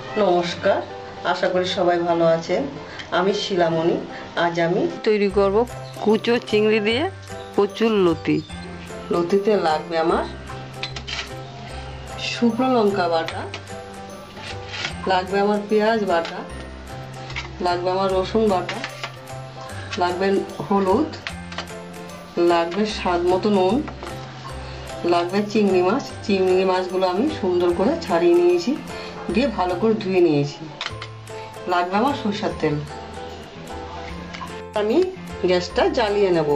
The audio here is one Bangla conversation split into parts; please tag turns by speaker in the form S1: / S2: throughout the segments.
S1: নমস্কার, আশা করি সবাই ভালো আছেন। আমি শিলামণি। আজ আমি তৈরি করব কুচো চিংড়ি দিয়ে কচুর লতি। লতিতে লাগবে আমার শুকনো লঙ্কা বাটা, লাগবে আমার পেঁয়াজ বাটা, লাগবে আমার রসুন বাটা, লাগবে হলুদ, লাগবে স্বাদ মতো নুন, লাগবে চিংড়ি মাছ। চিংড়ি মাছগুলো আমি সুন্দর করে ছাড়িয়ে নিয়েছি, দিয়ে ভালো করে ধুয়ে নিয়েছি। লাগবে আমার সরষের তেল। আমি গ্যাসটা জ্বালিয়ে নেব।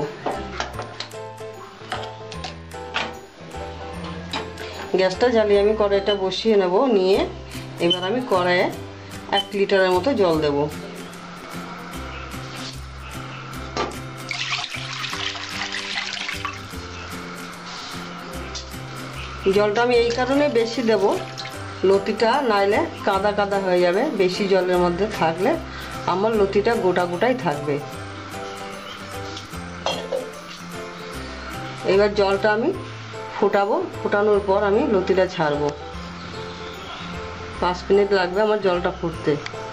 S1: গ্যাসটা জ্বালিয়ে আমি কড়াইটা বসিয়ে নেব। নিয়ে এবার আমি কড়াইয়ে 1 লিটারের মতো জল দেব। জলটা আমি এই কারণে বেশি দেব, লতিটা নাইলে কাদা কাদা হয়ে যাবে। বেশি জলের মধ্যে থাকলে আমার লতিটা গোটা গোটাই থাকবে। এবার জলটা আমি ফোটাবো। ফোটানোর পর আমি লতিটা ছাড়বো। 5 মিনিট লাগবে আমার জলটা ফুটতে।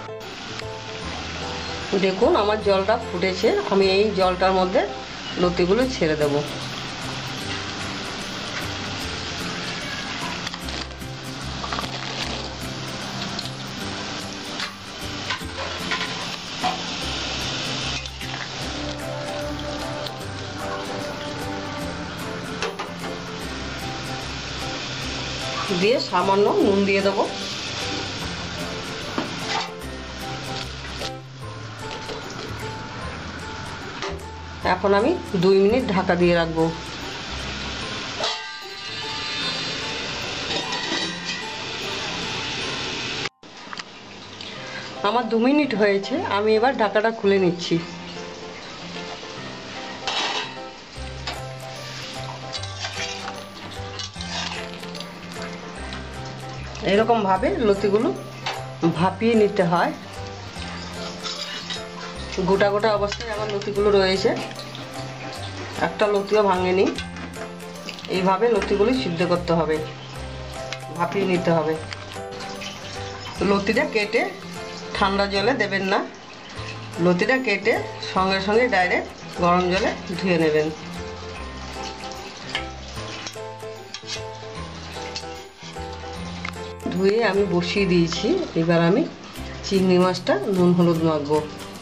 S1: দেখুন আমার জলটা ফুটেছে। আমি এই জলটার মধ্যে লতিগুলো ছেড়ে দেবো। দিয়ে সামান্য নুন দিয়ে দেবো। এখন আমি 2 মিনিট ঢাকা দিয়ে রাখবো। আমার 2 মিনিট হয়েছে। আমি এবার ঢাকাটা খুলে নিচ্ছি। এরকম ভাবে লতিগুলো ভাপিয়ে নিতে হয়। গোটা গোটা অবস্থায় আমার লতিগুলো রয়েছে, একটা লতিও ভাঙেনি। এইভাবে লতিগুলো সিদ্ধ করতে হবে, ভাপিয়ে নিতে হবে। লতিটা কেটে ঠান্ডা জলে দেবেন না, লতিটা কেটে সঙ্গে সঙ্গে ডাইরেক্ট গরম জলে ধুয়ে নেবেন। ধুয়ে আমি বসিয়ে দিয়েছি। এবার আমি চিংড়ি মাছটা নুন হলুদ মাখবো।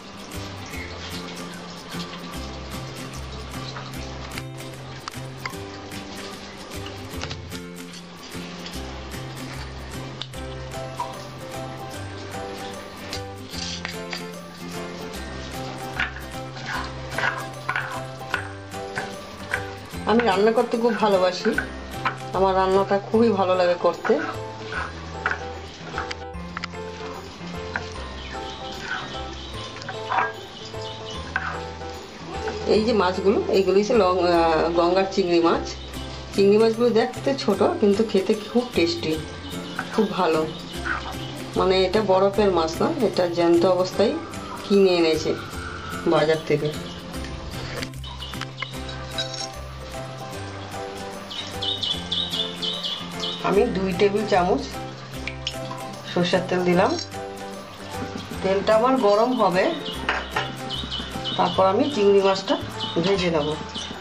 S1: আমি রান্না করতে খুব ভালোবাসি। আমার রান্নাটা খুবই ভালো লাগে করতে। এই যে মাছগুলো, এইগুলো হচ্ছে গঙ্গার চিংড়ি মাছ। চিংড়ি মাছগুলো দেখতে ছোট, কিন্তু খেতে খুব টেস্টি, খুব ভালো। মানে এটা বরফের মাছ না, এটা জ্যান্ত অবস্থায় কিনে এনেছে বাজার থেকে। আমি 2 টেবিল চামচ সরষের তেল দিলাম। তেলটা আমার গরম হবে, তারপর আমি চিংড়ি মাছটা ভেজে নেব।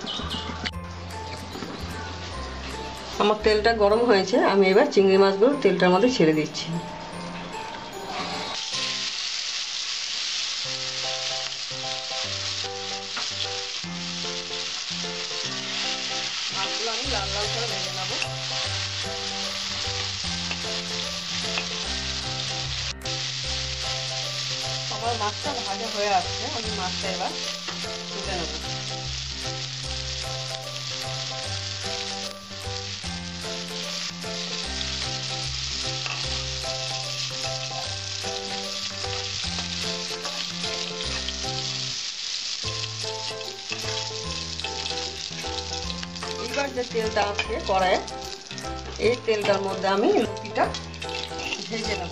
S1: আমার তেলটা গরম হয়েছে। আমি এবার চিংড়ি মাছগুলো তেলটার মধ্যে ছেড়ে দিচ্ছি। মাছগুলো আমি লাল লাল করে ভেজে নেব। আমার মাছটা ভাজা হয়ে আসছে। আমি মাছটা এবার তুলে নেব। এবার যে তেলটা আছে কড়াইয়ে, এই তেলটার মধ্যে আমি লতিটা ভেজে নেব।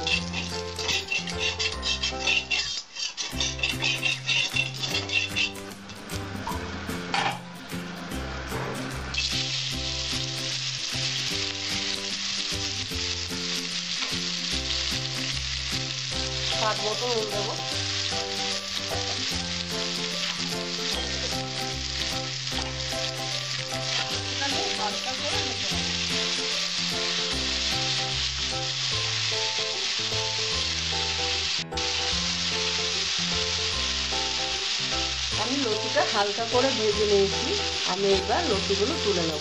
S1: স্বাদ মতো নুন দেবো। হালকা করে মেখে নেবো। আমি লতিটা হালকা করে ভেজে নিয়েছি। আমি এবার লতিগুলো তুলে নেব।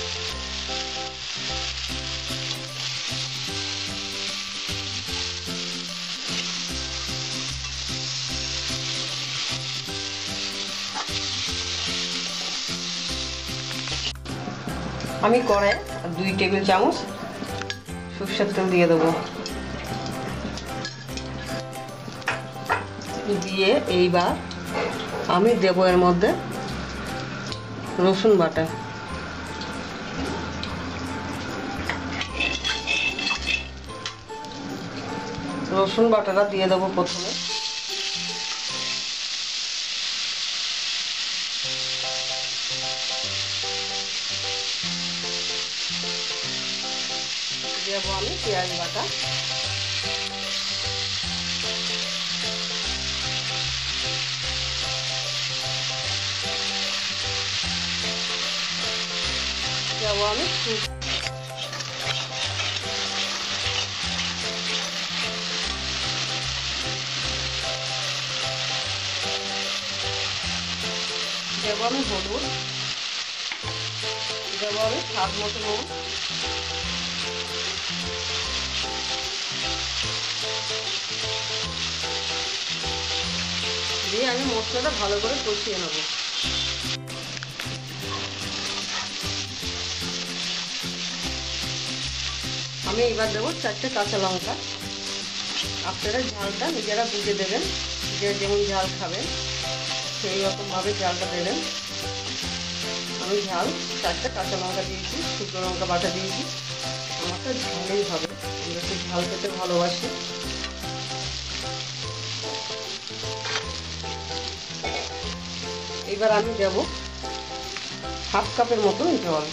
S1: আমি কড়াই 2 টেবিল চামচ সরষের তেল দিয়ে দেবো। দিয়ে এইবার আমি দেবো এর মধ্যে রসুন বাটা। রসুন বাটাটা দিয়ে দেবো প্রথমে। দেবো আমি পেঁয়াজ বাটা। দেবো আমি দেবো আমি হলুদ। দেবো আমি স্বাদ মতো নুন। দিয়ে আমি মশলাটা ভালো করে কষিয়ে নেব। আমি এবার দেবো 4টে কাঁচা লঙ্কা। আপনারা ঝালটা নিজেরা বুঝে দেবেন, যে যেমন ঝাল খাবেন সেই রকমভাবে ঝালটা দেবেন। আমি ঝাল 4টে কাঁচা লঙ্কা দিয়েছি, শুকনো লঙ্কা বাটা দিয়েছি। আমারটা ঝালেই হবে, আমরা একটু ঝাল খেতে ভালোবাসি। এবার আমি দেবো 1/2 কাপের মতন জল।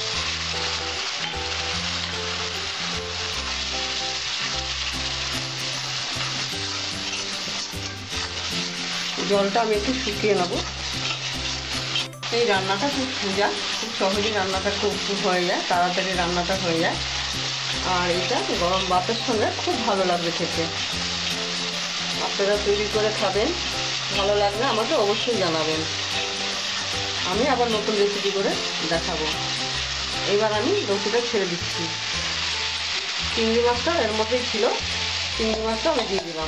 S1: জলটা আমি একটু শুকিয়ে নেব। এই রান্নাটা খুব সোজা, খুব সহজেই রান্নাটা খুব হয়ে যায়, তাড়াতাড়ি রান্নাটা হয়ে যায়। আর এটা গরম ভাতের সঙ্গে খুব ভালো লাগবে খেতে। আপনারা তৈরি করে খাবেন, ভালো লাগলে আমাকে অবশ্যই জানাবেন। আমি আবার নতুন রেসিপি করে দেখাবো। এবার আমি লতিটা ছেড়ে দিচ্ছি। চিংড়ি মাছটা এর মধ্যেই ছিল, চিংড়ি মাছটা আমি দিয়ে দিলাম।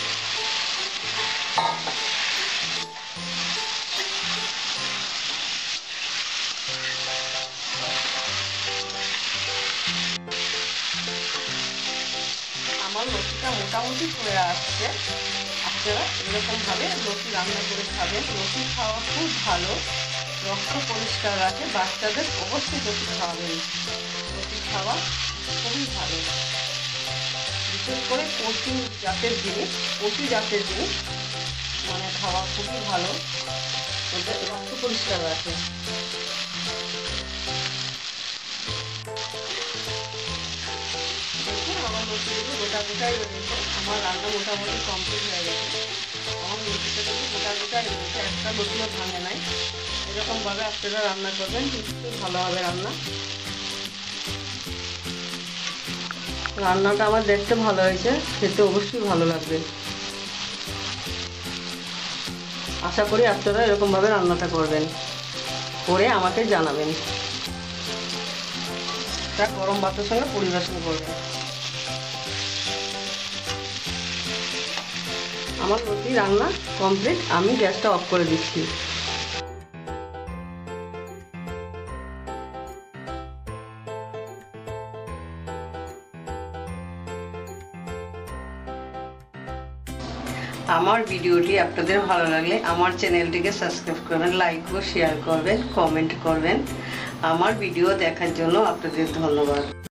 S1: আমার লতিটা মোটামুটি হয়ে আসছে। আপনারা এরকমভাবে লতি রান্না করে খাবেন। লতি খাওয়া খুব ভালো, রক্ত পরিষ্কার রাখে। বাচ্চাদের অবশ্যই লতি খাওয়াবেন। লতি খাওয়া খুবই ভালো, বিশেষ করে প্রোটিন জাতের জিনিস মানে খাওয়া খুবই ভালো, ওদের রক্ত পরিষ্কার রাখে। দেখুন আমার লতিগুলো গোটাই রয়েছে। আমার রান্না মোটামুটি কমপ্লিট হয়ে গেছে। আমার লতিটা কিন্তু গোটাই রয়েছে, একটা লতিও ভাঙে নাই। এরকমভাবে আপনারা রান্না করবেন, নিশ্চয়ই ভালো হবে রান্না। রান্নাটা আমার দেখতে ভালো হয়েছে, খেতে অবশ্যই ভালো লাগবে। আশা করি আপনারা এরকমভাবে রান্নাটা করবেন, করে আমাকে জানাবেন। তা গরম ভাতের সঙ্গে পরিবেশন করবেন। আমার লতি রান্না কমপ্লিট, আমি গ্যাসটা অফ করে দিচ্ছি। আমার ভিডিওটি আপনাদের ভালো লাগলে আমার চ্যানেলটিকে সাবস্ক্রাইব করবেন, লাইক ও শেয়ার করবেন, কমেন্ট করবেন। আমার ভিডিও দেখার জন্য আপনাদের ধন্যবাদ।